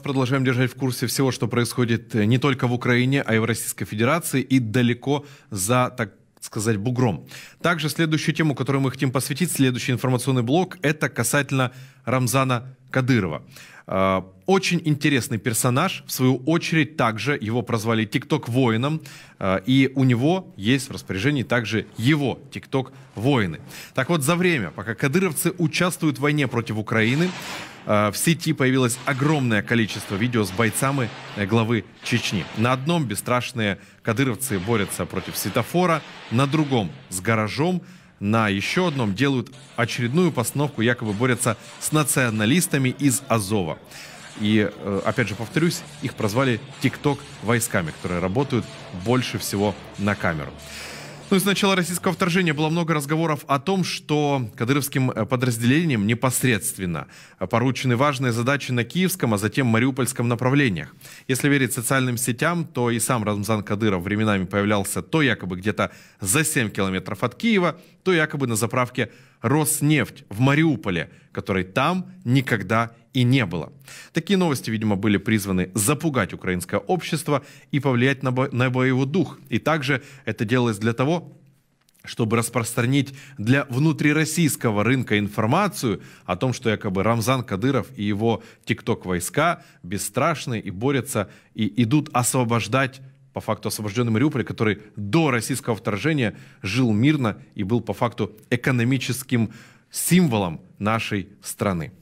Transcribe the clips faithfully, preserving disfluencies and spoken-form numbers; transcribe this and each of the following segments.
Продолжаем держать в курсе всего, что происходит не только в Украине, а и в Российской Федерации и далеко за, так сказать, бугром. Также следующую тему, которую мы хотим посвятить, следующий информационный блок, это касательно Рамзана Кадырова. Очень интересный персонаж, в свою очередь также его прозвали ТикТок-воином, и у него есть в распоряжении также его ТикТок-воины. Так вот, за время, пока кадыровцы участвуют в войне против Украины, в сети появилось огромное количество видео с бойцами главы Чечни. На одном бесстрашные кадыровцы борются против светофора, на другом с гаражом, на еще одном делают очередную постановку, якобы борются с националистами из Азова. И, опять же, повторюсь, их прозвали ТикТок-войсками, которые работают больше всего на камеру. Ну и с начала российского вторжения было много разговоров о том, что кадыровским подразделениям непосредственно поручены важные задачи на киевском, а затем мариупольском направлениях. Если верить социальным сетям, то и сам Рамзан Кадыров временами появлялся то якобы где-то за семь километров от Киева, то якобы на заправке «Роснефть» в Мариуполе, которой там никогда и не было. Такие новости, видимо, были призваны запугать украинское общество и повлиять на, бо на боевой дух. И также это делалось для того, чтобы распространить для внутрироссийского рынка информацию о том, что якобы Рамзан Кадыров и его ТикТок-войска бесстрашны и борются, и идут освобождать, по факту освобожденный Мариуполь, который до российского вторжения жил мирно и был по факту экономическим символом нашей страны.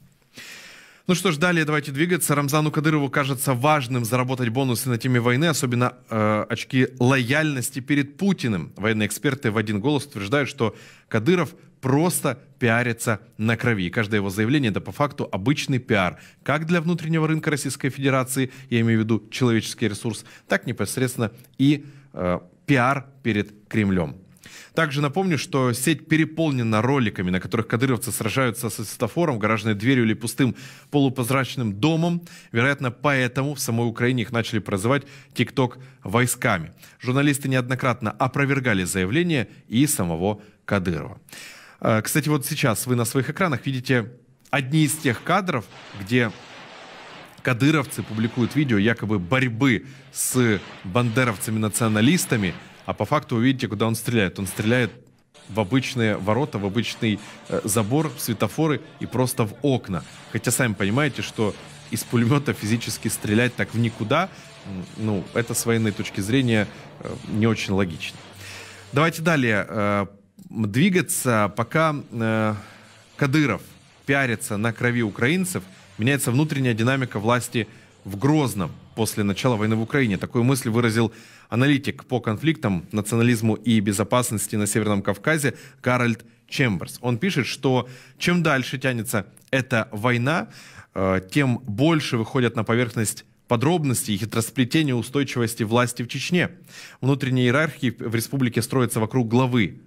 Ну что ж, далее давайте двигаться. Рамзану Кадырову кажется важным заработать бонусы на теме войны, особенно э, очки лояльности перед Путиным. Военные эксперты в один голос утверждают, что Кадыров просто пиарится на крови. И каждое его заявление — это по факту обычный пиар. Как для внутреннего рынка Российской Федерации, я имею в виду человеческий ресурс, так непосредственно и э, пиар перед Кремлем. Также напомню, что сеть переполнена роликами, на которых кадыровцы сражаются со светофором, гаражной дверью или пустым полупрозрачным домом. Вероятно, поэтому в самой Украине их начали прозывать ТикТок-войсками. Журналисты неоднократно опровергали заявление и самого Кадырова. Кстати, вот сейчас вы на своих экранах видите одни из тех кадров, где кадыровцы публикуют видео якобы борьбы с бандеровцами-националистами, а по факту вы видите, куда он стреляет. Он стреляет в обычные ворота, в обычный э, забор, в светофоры и просто в окна. Хотя сами понимаете, что из пулемета физически стрелять так в никуда, ну, это с военной точки зрения э, не очень логично. Давайте далее э, двигаться. Пока э, Кадыров пиарится на крови украинцев, меняется внутренняя динамика власти в Грозном после начала войны в Украине. Такую мысль выразил аналитик по конфликтам, национализму и безопасности на Северном Кавказе Гарольд Чемберс. Он пишет, что чем дальше тянется эта война, тем больше выходят на поверхность подробности и хитросплетения устойчивости власти в Чечне. Внутренние иерархии в республике строятся вокруг главы,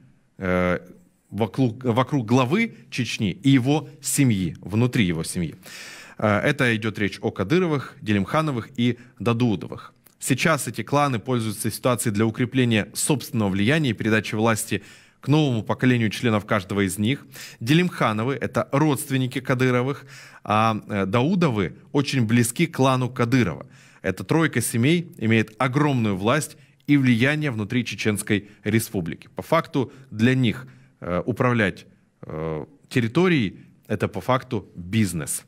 вокруг, вокруг главы Чечни и его семьи, внутри его семьи. Это идет речь о Кадыровых, Делимхановых и Даудовых. Сейчас эти кланы пользуются ситуацией для укрепления собственного влияния и передачи власти к новому поколению членов каждого из них. Делимхановы — это родственники Кадыровых, а Даудовы очень близки к клану Кадырова. Эта тройка семей имеет огромную власть и влияние внутри Чеченской республики. По факту для них э, управлять э, территорией — это по факту бизнес.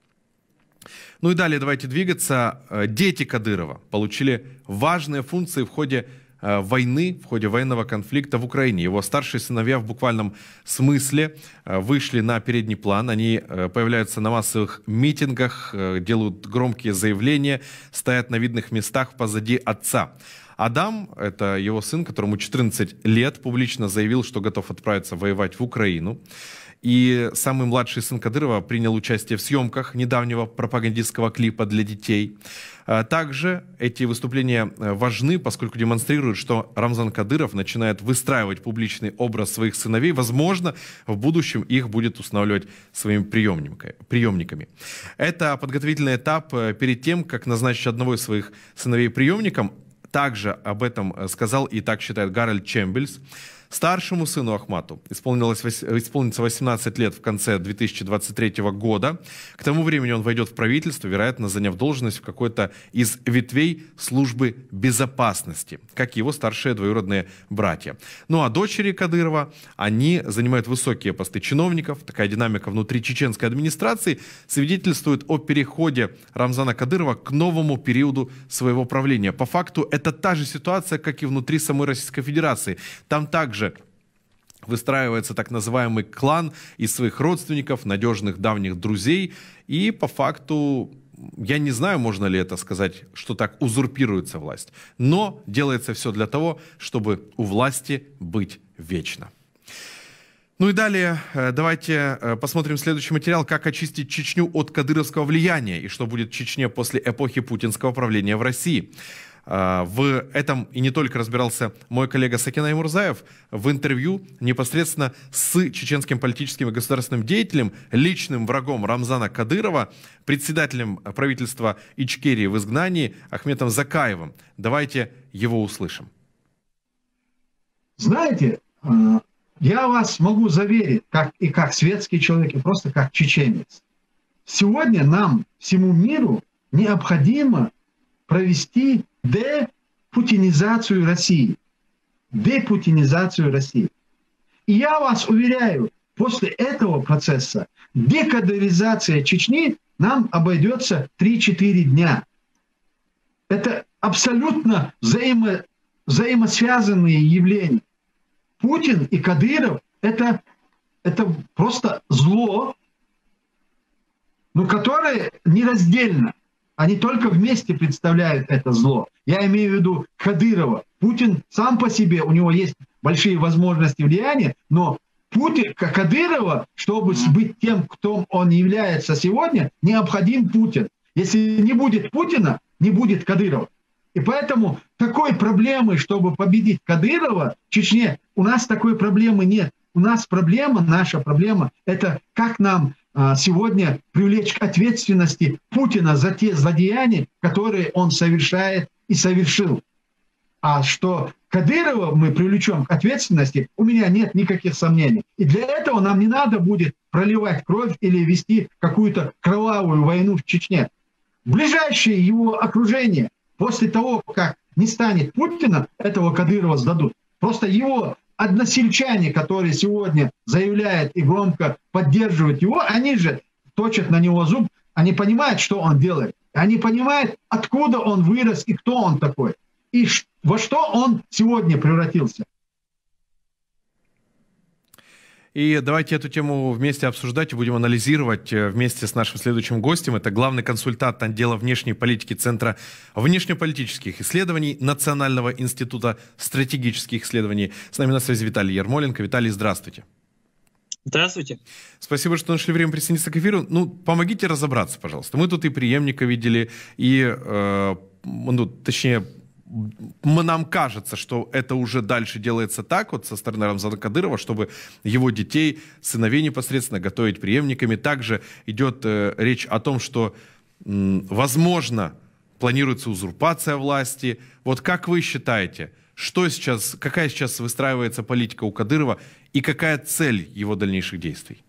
Ну и далее давайте двигаться. Дети Кадырова получили важные функции в ходе войны, в ходе военного конфликта в Украине. Его старшие сыновья в буквальном смысле вышли на передний план. Они появляются на массовых митингах, делают громкие заявления, стоят на видных местах позади отца. Адам, это его сын, которому четырнадцать лет, публично заявил, что готов отправиться воевать в Украину. И самый младший сын Кадырова принял участие в съемках недавнего пропагандистского клипа для детей. Также эти выступления важны, поскольку демонстрируют, что Рамзан Кадыров начинает выстраивать публичный образ своих сыновей. Возможно, в будущем их будет устанавливать своими приемниками. Это подготовительный этап перед тем, как назначить одного из своих сыновей приемником. Также об этом сказал и так считает Гарольд Чемберс. Старшему сыну Ахмату исполнилось, исполнится восемнадцать лет в конце две тысячи двадцать третьего года. К тому времени он войдет в правительство, вероятно, заняв должность в какой-то из ветвей службы безопасности, как его старшие двоюродные братья. Ну а дочери Кадырова, они занимают высокие посты чиновников. Такая динамика внутри чеченской администрации свидетельствует о переходе Рамзана Кадырова к новому периоду своего правления. По факту это та же ситуация, как и внутри самой Российской Федерации. Там также выстраивается так называемый клан из своих родственников, надежных давних друзей. И по факту, я не знаю, можно ли это сказать, что так узурпируется власть. Но делается все для того, чтобы у власти быть вечно. Ну и далее давайте посмотрим следующий материал, как очистить Чечню от кадыровского влияния и что будет в Чечне после эпохи путинского правления в России. В этом и не только разбирался мой коллега Сакинай Мурзаев в интервью непосредственно с чеченским политическим и государственным деятелем, личным врагом Рамзана Кадырова, председателем правительства Ичкерии в изгнании Ахметом Закаевым. Давайте его услышим. Знаете, я вас могу заверить, как и как светский человек, и просто как чеченец. Сегодня нам, всему миру, необходимо провести депутинизацию России. Депутинизацию России. И я вас уверяю, после этого процесса декадыризация Чечни нам обойдется три-четыре дня. Это абсолютно взаимо, взаимосвязанные явления. Путин и Кадыров это, это просто зло, но которое нераздельно. Они только вместе представляют это зло. Я имею в виду Кадырова. Путин сам по себе, у него есть большие возможности влияния, но Путин, Кадырова, чтобы быть тем, кто он является сегодня, необходим Путин. Если не будет Путина, не будет Кадырова. И поэтому такой проблемы, чтобы победить Кадырова в Чечне, у нас такой проблемы нет. У нас проблема, наша проблема, это как нам сегодня привлечь к ответственности Путина за те злодеяния, которые он совершает и совершил. А что Кадырова мы привлечем к ответственности, у меня нет никаких сомнений. И для этого нам не надо будет проливать кровь или вести какую-то кровавую войну в Чечне. Ближайшее его окружение, после того, как не станет Путина, этого Кадырова сдадут. Просто его односельчане, которые сегодня заявляют и громко поддерживают его, они же точат на него зуб, они понимают, что он делает. Они понимают, откуда он вырос и кто он такой. И во что он сегодня превратился. И давайте эту тему вместе обсуждать и будем анализировать вместе с нашим следующим гостем. Это главный консультант отдела внешней политики Центра внешнеполитических исследований Национального института стратегических исследований. С нами на связи Виталий Ермоленко. Виталий, здравствуйте. Здравствуйте. Спасибо, что нашли время присоединиться к эфиру. Ну, помогите разобраться, пожалуйста. Мы тут и преемника видели, и, э, ну, точнее, нам кажется, что это уже дальше делается так, вот со стороны Рамзана Кадырова, чтобы его детей, сыновей непосредственно готовить преемниками. Также идет э, речь о том, что, э, возможно, планируется узурпация власти. Вот как вы считаете, что сейчас, какая сейчас выстраивается политика у Кадырова и какая цель его дальнейших действий?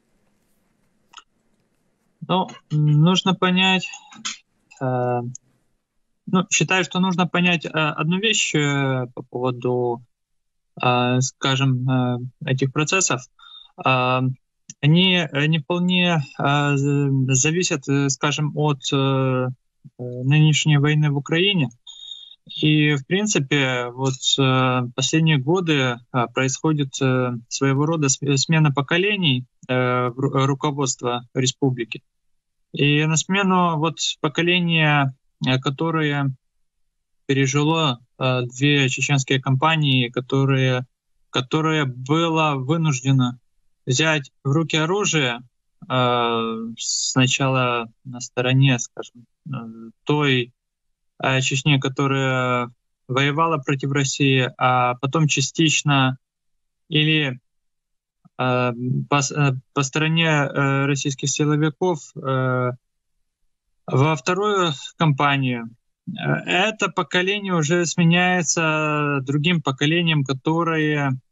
Ну, нужно понять... Э... Ну, считаю, что нужно понять э, одну вещь э, по поводу, э, скажем, э, этих процессов. Э, они не вполне э, зависят, скажем, от э, нынешней войны в Украине. И, в принципе, вот э, последние годы э, происходит э, своего рода смена поколений э, руководства республики. И на смену вот поколения, которое пережило э, две чеченские кампании, которые, которое было вынуждено взять в руки оружие э, сначала на стороне, скажем, э, той э, Чечни, которая воевала против России, а потом частично или э, по, э, по стороне э, российских силовиков э, во вторую кампанию. Это поколение уже сменяется другим поколением, которое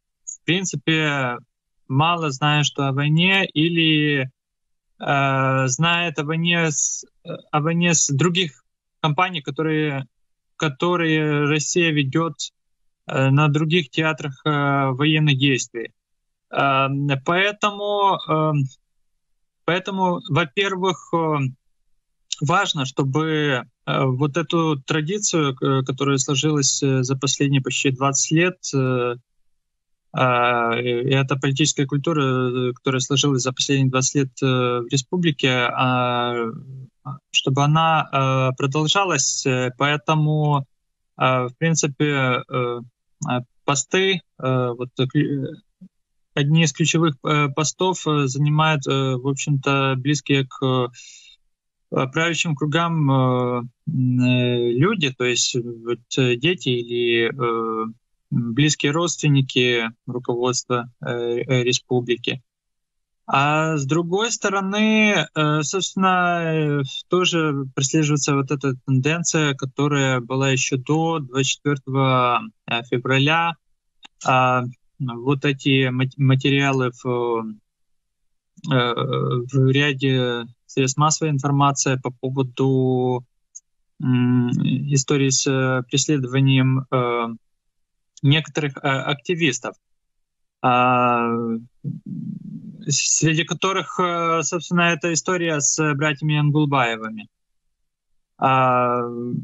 принципе, мало знает, что о войне, или э, знает о войне, с, о войне с других кампаний, которые, которые Россия ведет э, на других театрах э, военных действий. Э, поэтому, э, поэтому, во-первых, э, важно, чтобы э, вот эту традицию, э, которая сложилась э, за последние почти двадцать лет, э, э, и эта политическая культура, которая сложилась за последние двадцать лет э, в республике, э, чтобы она э, продолжалась. Поэтому, э, в принципе, э, посты, э, вот, одни из ключевых э, постов э, занимают, э, в общем-то, близкие к правящим кругам э, э, люди, то есть вот, дети или э, близкие родственники руководства э, э, республики. А с другой стороны, э, собственно, э, тоже прослеживается вот эта тенденция, которая была еще до двадцать четвёртого февраля. Э, вот эти материалы в, э, в ряде средств массовой информации по поводу э, истории с э, преследованием э, некоторых э, активистов, э, среди которых, э, собственно, эта история с братьями Ангулбаевыми. А,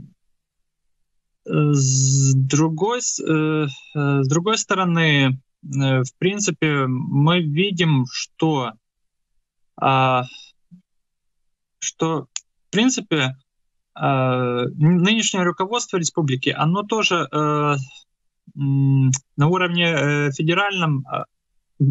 с другой, э, с другой стороны, э, в принципе, мы видим, что э, что, в принципе, э, нынешнее руководство республики, оно тоже э, на уровне э, федеральном, э,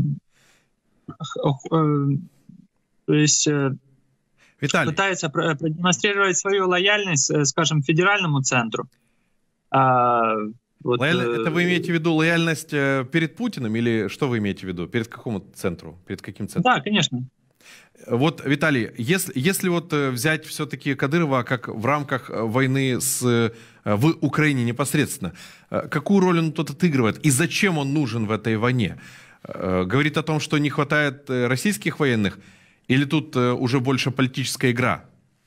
э, то есть э, пытается продемонстрировать свою лояльность, э, скажем, федеральному центру. А, вот, Лояль... Это вы имеете в виду лояльность перед Путиным, или что вы имеете в виду? Перед какому центру? Перед каким центром? Да, конечно. Вот, Виталий, если, если вот взять все-таки Кадырова как в рамках войны с, в Украине непосредственно, какую роль он тут отыгрывает и зачем он нужен в этой войне? Говорит о том, что не хватает российских военных, или тут уже больше политическая игра?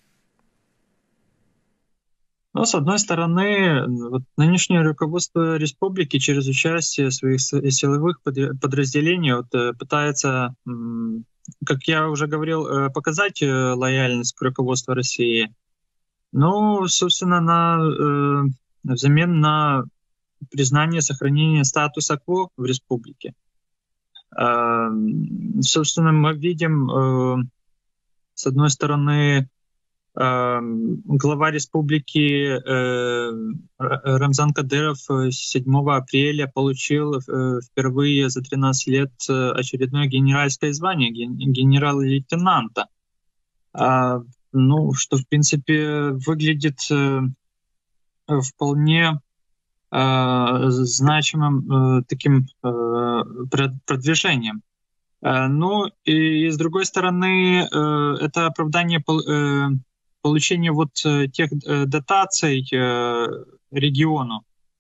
Ну, с одной стороны, вот, нынешнее руководство республики через участие своих силовых подразделений вот, пытается, как я уже говорил, показать лояльность к руководству России. Ну, собственно, на, э, взамен на признание сохранения статуса кво в республике. Э, собственно, мы видим, э, с одной стороны, глава республики э, Рамзан Кадыров седьмого апреля получил э, впервые за тринадцать лет очередное генеральское звание генерал-лейтенанта. А, ну, что, в принципе, выглядит э, вполне э, значимым э, таким э, продвижением. Э, ну, и, и с другой стороны, э, это оправдание э, получение вот тех дотаций региону,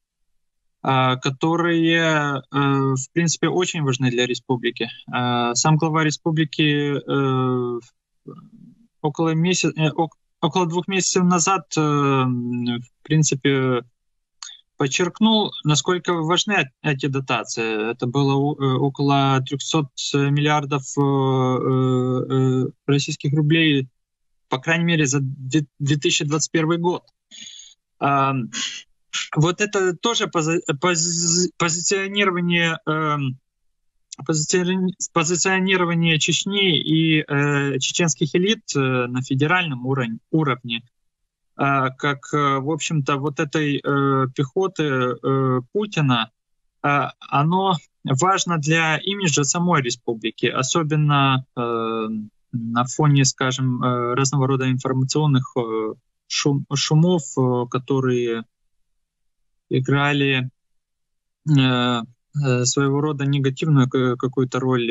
которые, в принципе, очень важны для республики. Сам глава республики около, месяц, около двух месяцев назад, в принципе, подчеркнул, насколько важны эти дотации. Это было около трехсот миллиардов российских рублей, по крайней мере, за две тысячи двадцать первый год. А, вот это тоже пози пози позиционирование, э, позиционирование, позиционирование Чечни и э, чеченских элит э, на федеральном уровне, уровне э, как, э, в общем-то, вот этой э, пехоты э, Путина, э, оно важно для имиджа самой республики, особенно э, на фоне, скажем, разного рода информационных шум, шумов, которые играли своего рода негативную какую-то роль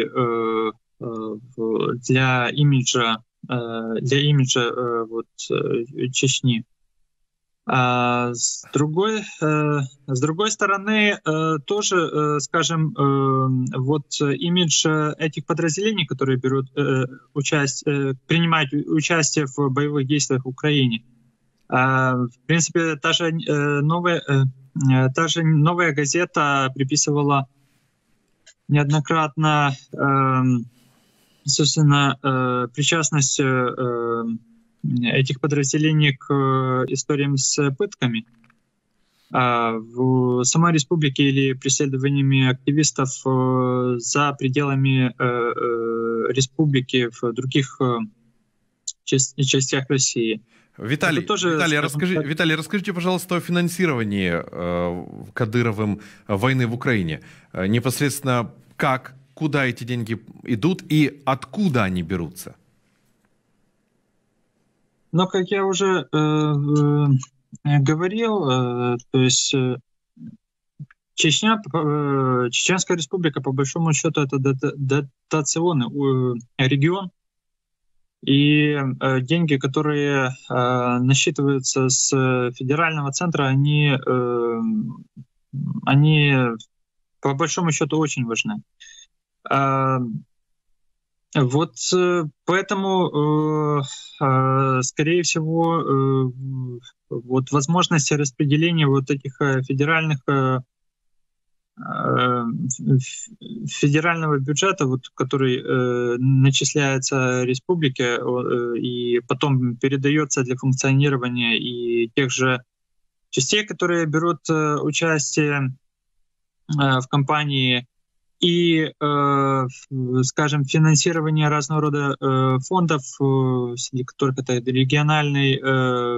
для имиджа, для имиджа вот, Чечни. А с другой, э, с другой стороны, э, тоже, э, скажем, э, вот имидж этих подразделений, которые берут э, участие, э, принимают участие в боевых действиях в Украине, э, в принципе, та же э, новая, э, та же новая газета приписывала неоднократно, э, собственно, э, причастность э, этих подразделений к историям с пытками в самой республике или преследованиями активистов за пределами республики в других частях России. Виталий, тоже, Виталий, расскажи, так... Виталий, расскажите, пожалуйста, о финансировании э, Кадыровым войны в Украине. Непосредственно как, куда эти деньги идут и откуда они берутся? Но, как я уже э, э, говорил, э, то есть э, Чечня, э, Чеченская республика, по большому счету, это дотационный э, регион, и э, деньги, которые э, насчитываются с федерального центра, они, э, они по большому счету очень важны. Э, Вот поэтому, скорее всего, вот возможности распределения вот этих федеральных федерального бюджета, вот, который начисляется республике и потом передается для функционирования и тех же частей, которые берут участие в кампании, и, э, скажем, финансирование разного рода э, фондов, э, среди которых это региональный, э,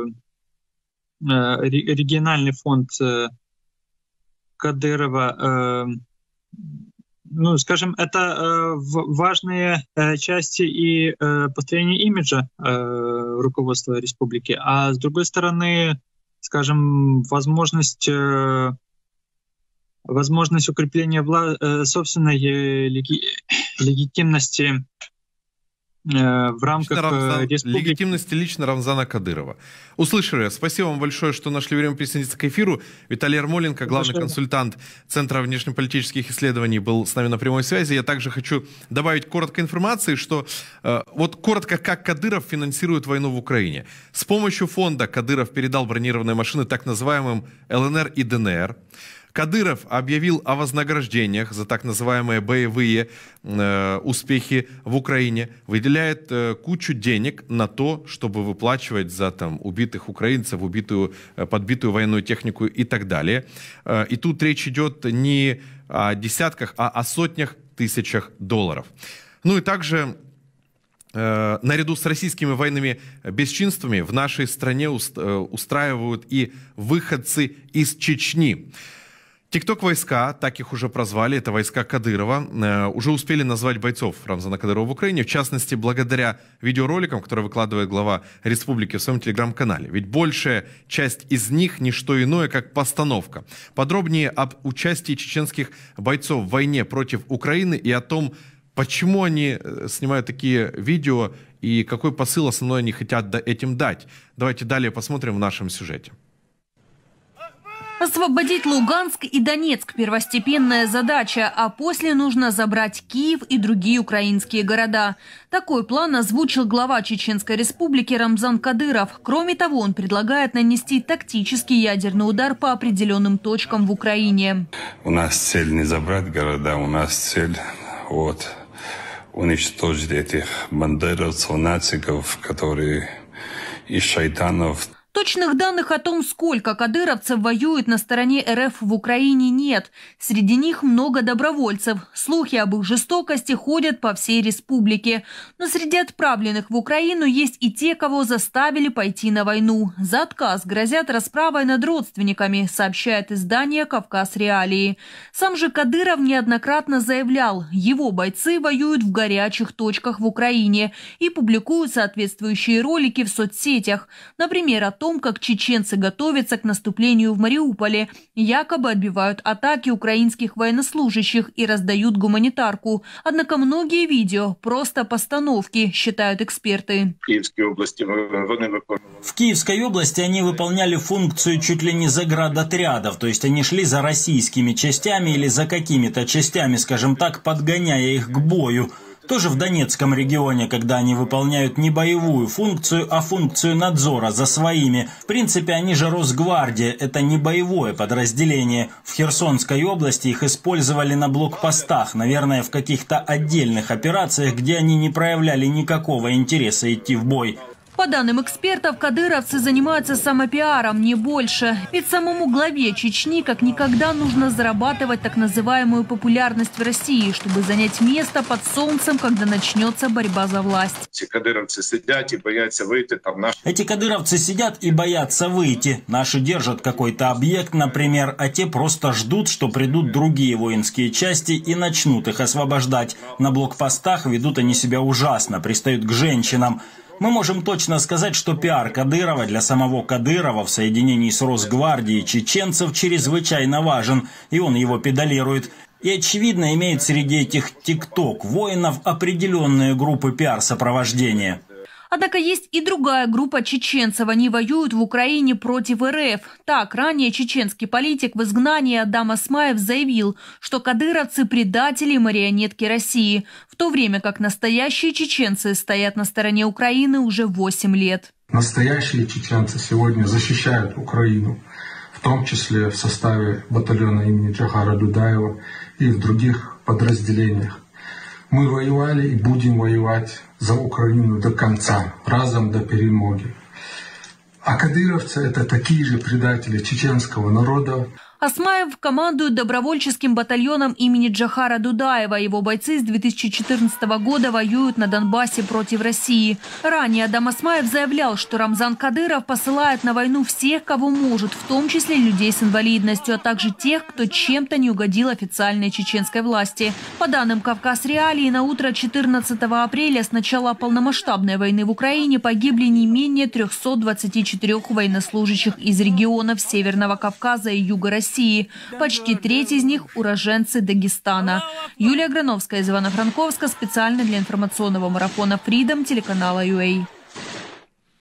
э, региональный фонд э, Кадырова, э, ну, скажем, это э, важные э, части и э, построения имиджа э, руководства республики, а с другой стороны, скажем, возможность э, возможность укрепления вла- собственной леги- легитимности э, в рамках Рамзан, республики. Легитимности лично Рамзана Кадырова. Услышали. Спасибо вам большое, что нашли время присоединиться к эфиру. Виталий Ермоленко, главный Большое. консультант Центра внешнеполитических исследований, был с нами на прямой связи. Я также хочу добавить коротко информации, что э, вот коротко, как Кадыров финансирует войну в Украине. С помощью фонда Кадыров передал бронированные машины так называемым эл эн эр и дэ эн эр. Кадыров объявил о вознаграждениях за так называемые боевые э, успехи в Украине, выделяет э, кучу денег на то, чтобы выплачивать за там, убитых украинцев, убитую, э, подбитую военную технику и так далее. Э, и тут речь идет не о десятках, а о сотнях тысячах долларов. Ну и также э, наряду с российскими военными бесчинствами в нашей стране уст, э, устраивают и выходцы из Чечни. Тикток-войска, так их уже прозвали, это войска Кадырова, э, уже успели назвать бойцов Рамзана Кадырова в Украине, в частности, благодаря видеороликам, которые выкладывает глава республики в своем телеграм-канале. Ведь большая часть из них не что иное, как постановка. Подробнее об участии чеченских бойцов в войне против Украины и о том, почему они снимают такие видео и какой посыл основной они хотят этим дать. Давайте далее посмотрим в нашем сюжете. Освободить Луганск и Донецк – первостепенная задача, а после нужно забрать Киев и другие украинские города. Такой план озвучил глава Чеченской республики Рамзан Кадыров. Кроме того, он предлагает нанести тактический ядерный удар по определенным точкам в Украине. У нас цель не забрать города, у нас цель вот, уничтожить этих бандеровцев, нациков, которые из шайтанов. Точных данных о том, сколько кадыровцев воюет на стороне эр эф в Украине, нет. Среди них много добровольцев. Слухи об их жестокости ходят по всей республике. Но среди отправленных в Украину есть и те, кого заставили пойти на войну. За отказ грозят расправой над родственниками, сообщает издание «Кавказ Реалии». Сам же Кадыров неоднократно заявлял, его бойцы воюют в горячих точках в Украине и публикуют соответствующие ролики в соцсетях. Например, о том, том, как чеченцы готовятся к наступлению в Мариуполе, якобы отбивают атаки украинских военнослужащих и раздают гуманитарку. Однако многие видео – просто постановки, считают эксперты. В Киевской области они выполняли функцию чуть ли не заградотрядов, то есть они шли за российскими частями или за какими-то частями, скажем так, подгоняя их к бою. Тоже в Донецком регионе, когда они выполняют не боевую функцию, а функцию надзора за своими. В принципе, они же Росгвардия, это не боевое подразделение. В Херсонской области их использовали на блокпостах, наверное, в каких-то отдельных операциях, где они не проявляли никакого интереса идти в бой. По данным экспертов, кадыровцы занимаются самопиаром, не больше. Ведь самому главе Чечни как никогда нужно зарабатывать так называемую популярность в России, чтобы занять место под солнцем, когда начнется борьба за власть. Эти кадыровцы сидят и боятся выйти. Там наши... Эти кадыровцы сидят и боятся выйти. Наши держат какой-то объект, например, а те просто ждут, что придут другие воинские части и начнут их освобождать. На блокпостах ведут они себя ужасно, пристают к женщинам. Мы можем точно сказать, что пиар Кадырова для самого Кадырова в соединении с Росгвардией чеченцев чрезвычайно важен, и он его педалирует. И, очевидно, имеет среди этих тикток-воинов определенные группы пиар-сопровождения. Однако есть и другая группа чеченцев. Они воюют в Украине против РФ. Так, ранее чеченский политик в изгнании Адам Осмаев заявил, что кадыровцы – предатели и марионетки России, в то время как настоящие чеченцы стоят на стороне Украины уже восемь лет. Настоящие чеченцы сегодня защищают Украину, в том числе в составе батальона имени Джохара Дудаева и в других подразделениях. Мы воевали и будем воевать за Украину до конца, разом до перемоги. А кадыровцы – это такие же предатели чеченского народа. Осмаев командует добровольческим батальоном имени Джохара Дудаева. Его бойцы с две тысячи четырнадцатого года воюют на Донбассе против России. Ранее Адам Осмаев заявлял, что Рамзан Кадыров посылает на войну всех, кого может, в том числе людей с инвалидностью, а также тех, кто чем-то не угодил официальной чеченской власти. По данным «Кавказ Реалии», на утро четырнадцатого апреля с начала полномасштабной войны в Украине погибли не менее трёхсот двадцати четырёх военнослужащих из регионов Северного Кавказа и Юга России. Почти треть из них – уроженцы Дагестана. Юлия Грановская из Ивано-Франковска специально для информационного марафона Freedom телеканала ю эй.